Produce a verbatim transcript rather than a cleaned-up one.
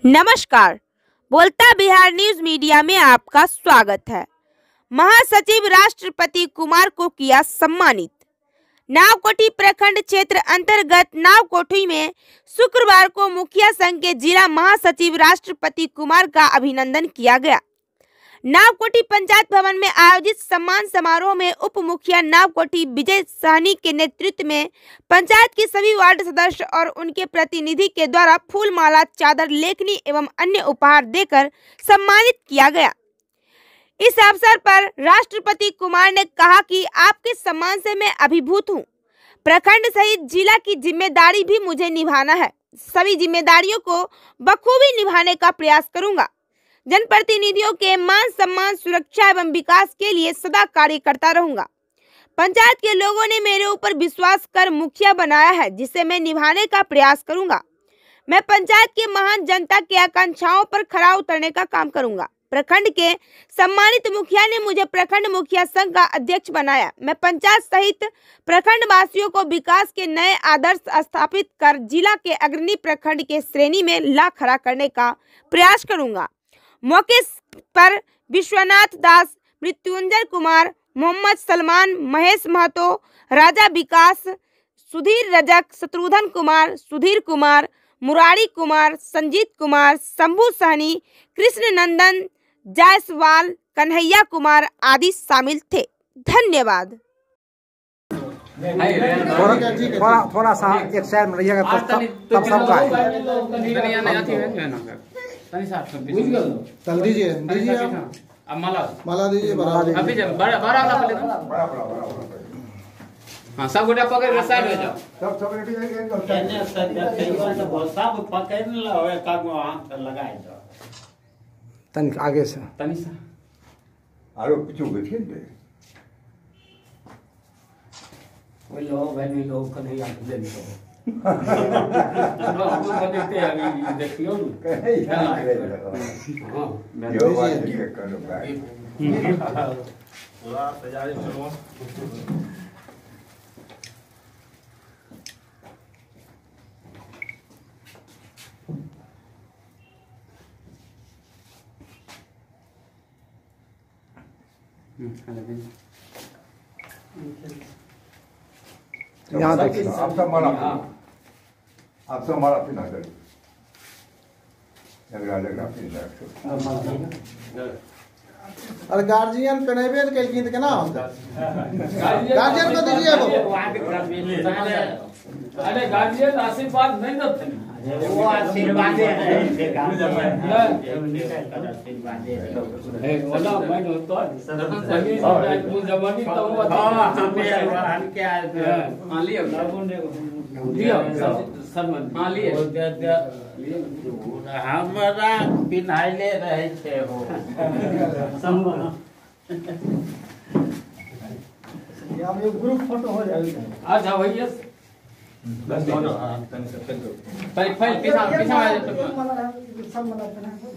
नमस्कार, बोलता Bihar news media में आपका स्वागत है। महासचिव राष्ट्रपति कुमार को किया सम्मानित। नावकोठी प्रखंड क्षेत्र अंतर्गत नावकोठी में शुक्रवार को मुखिया संघ के जिला महासचिव राष्ट्रपति कुमार का अभिनंदन किया गया। नावकोठी पंचायत भवन में आयोजित सम्मान समारोह में उप मुखिया नावकोठी विजय सहनी के नेतृत्व में पंचायत के सभी वार्ड सदस्य और उनके प्रतिनिधि के द्वारा फूल माला, चादर, लेखनी एवं अन्य उपहार देकर सम्मानित किया गया। इस अवसर पर राष्ट्रपति कुमार ने कहा कि आपके सम्मान से मैं अभिभूत हूँ। प्रखंड सहित जिला की जिम्मेदारी भी मुझे निभाना है। सभी जिम्मेदारियों को बखूबी निभाने का प्रयास करूंगा। जनप्रतिनिधियों के मान सम्मान, सुरक्षा एवं विकास के लिए सदा कार्य करता रहूंगा। पंचायत के लोगों ने मेरे ऊपर विश्वास कर मुखिया बनाया है, जिसे मैं निभाने का प्रयास करूंगा। मैं पंचायत के महान जनता की आकांक्षाओं पर खरा उतरने का काम करूंगा। प्रखंड के सम्मानित मुखिया ने मुझे प्रखंड मुखिया संघ का अध्यक्ष बनाया। मैं पंचायत सहित प्रखंड वासियों को विकास के नए आदर्श स्थापित कर जिला के अग्रणी प्रखंड के श्रेणी में ला खड़ा करने का प्रयास करूंगा। मौके पर विश्वनाथ दास, मृत्युंजय कुमार, मोहम्मद सलमान, महेश महतो, राजा विकास, सुधीर रजक, शत्रुघ्न कुमार, सुधीर कुमार, मुरारी कुमार, संजीत कुमार, शंभू सहनी, कृष्ण नंदन जायसवाल, कन्हैया कुमार आदि शामिल थे। धन्यवाद। थोड़ा थोड़ा सा एक साइड में रहिएगा तब तब सबका चल दीजिए दीजिए अब माला माला दीजिए बड़ा अभी जब बड़ा बड़ा वाला पहले बड़ा बड़ा बड़ा हां सब गोटा पकड़ के साइड हो जाओ। सब सब रेडी है के कहने सब तो बहुत सब पकड़ न लवे का को हाथ लगाए दो तन आगे से तनी सा आरो पीछे बैठिए दे वो लोग भाई लोग को नहीं आते दे दो हम लोग देखते हैं अभी देखियो ना हां यो बात ये करो भाई पूरा सजाए चलो यहाँ देखिए आप सब माला आप सब माला पिना दे लगा लगा पिना और गार्जियन कनेबे के गीत के ना होता गार्जियन को दीजिए वो अरे गार्जियन आशीर्वाद नहीं देते वो आशीर्वाद है है वाला मैं तो सही जवानी तो हां हमें क्या मान लियो दियो सम्मान मान लियो हमरा पिन्हाइले रहे छे हो सम्मान अब ये ग्रुप फोटो हो जाएगा। अच्छा भैया बस दोनों तनी से पहले पहले पीछा पीछा